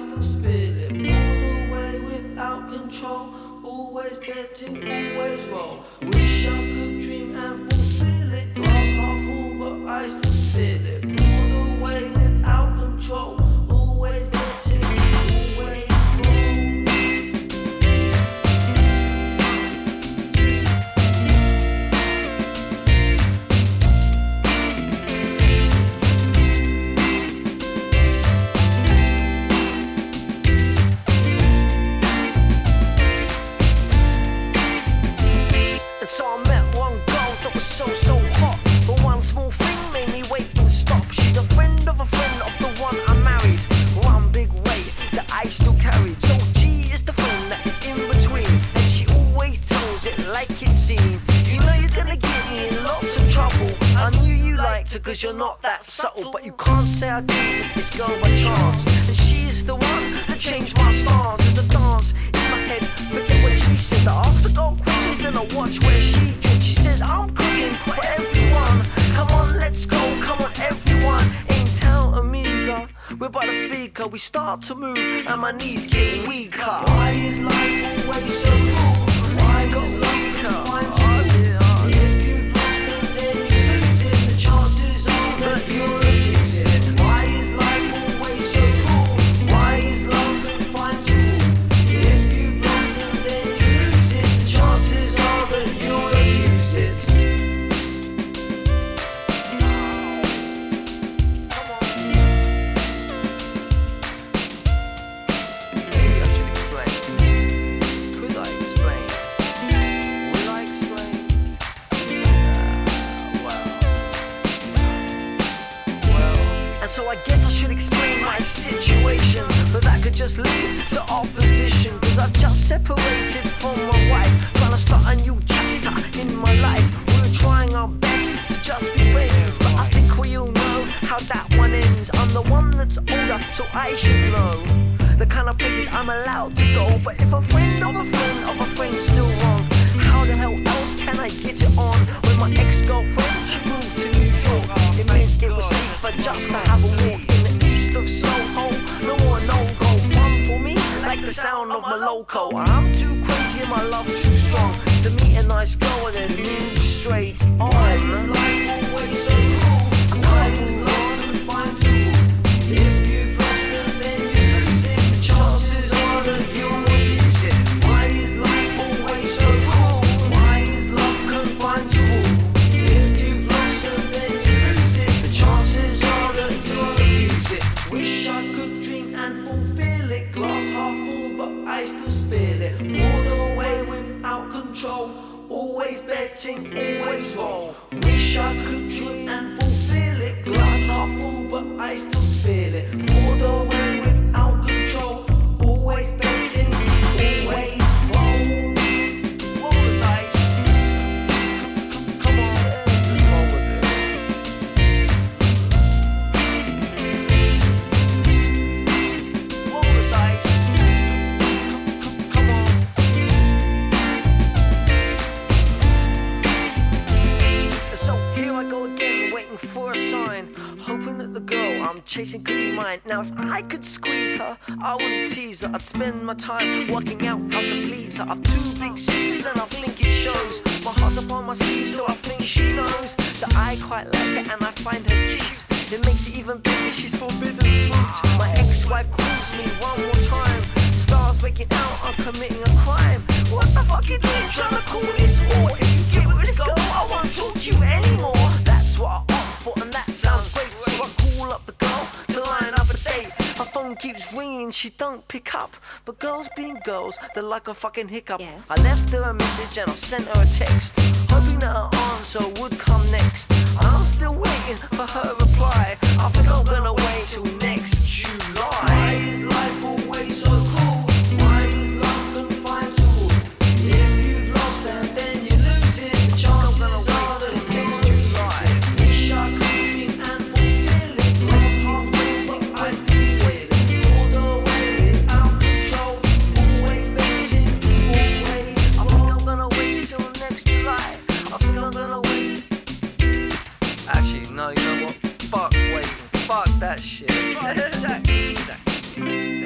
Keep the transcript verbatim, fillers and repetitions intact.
still spill it. Pulled away without control, always betting, always roll. Wish I could dream and fulfill it. Glass half full, but I still spill it. Pulled away without control, always betting, always roll. And so I met one girl that was so, so hot, but one small thing made me wait and stop. She's a friend of a friend of the one I married. One big weight that I still carried. So G is the friend that is in between, and she always tells it like it seems. You know you're gonna get me in lots of trouble. I knew you liked her cause you're not that subtle, but you can't say I did this girl by chance. And she is the one that changed my stance. There's a dance in my head, forget what G said. I asked the girl questions, then I watch where she did. She says I'm cooking for everyone. Come on, let's go, come on everyone. Ain't tell amiga, we're by the speaker. We start to move and my knees getting weaker. Why is life always so cool? Why is life confined to oh, yeah. If you've lost it, then you lose it. The chances are that you'll lose it. Why is life always so cool? Why is love confined to if you've lost it, then you lose it. The chances are that you'll lose it. So I guess I should explain my situation, but that could just lead to opposition. Cause I've just separated from my wife, trying to start a new chapter in my life. We're trying our best to just be friends, but I think we all know how that one ends. I'm the one that's older, so I should know the kind of places I'm allowed to go. But if a friend of a friend of a friend's still wrong, how the hell else can I get it on when my ex-girlfriend moved to New York? It meant it was safer just to have a walk in the east of Soho. No more no-go fun for me, like the sound of my loco. I'm too crazy and my love's too strong to meet a nice girl and then move straight on. Why is life always so cool? Why is love confined to if you've lost it, then you lose it. The chances are that you'll use it. Why is life always so cool? Why is love confined to if you've lost it, then you lose it. The chances are that you'll use it. Wish I could dream and fulfill it. Glass half full, but I still spill it. Poured away without control, always betting, always roll. Wish I could dream and fulfill it. Glass half full, but I still spill it. Poured away without control, always betting, always roll. Roll the dice. Come on, just roll with it. Roll the dice. Come on. So here I go again, waiting for a sign, hoping that the girl I'm chasing could be mine. Now if I could squeeze her, I wouldn't tease her. I'd spend my time working out how to please her. I've two big sisters and I think it shows. My heart's up on my sleeve, so I think she knows that I quite like her and I find her cute. It makes it even better, she's forbidden fruit. My ex-wife calls me one more time. Stars waking out, I'm committing a crime. What the fuck you doing trying to call this war? If you get with this girl, I won't talk to you anymore. That's what I opt for and that sounds great. So I call up the girl to line up a date. Her phone keeps ringing, she don't pick up. But girls being girls, they're like a fucking hiccup. Yes. I left her a message and I sent her a text, hoping that her answer would come next. I'm still waiting for her reply. I think I'm gonna wait till next July. Why is life always so cool? Why is love confined to if you've lost them, then you lose it. The chances are that next July. Wish I could dream and fulfill it. Lost half full, but I still spill it. All the way without control, always betting, always. I think I'm gonna wait till next July. I think I'm gonna wait. Actually, no, you know what? Fuck waiting. Fuck that shit.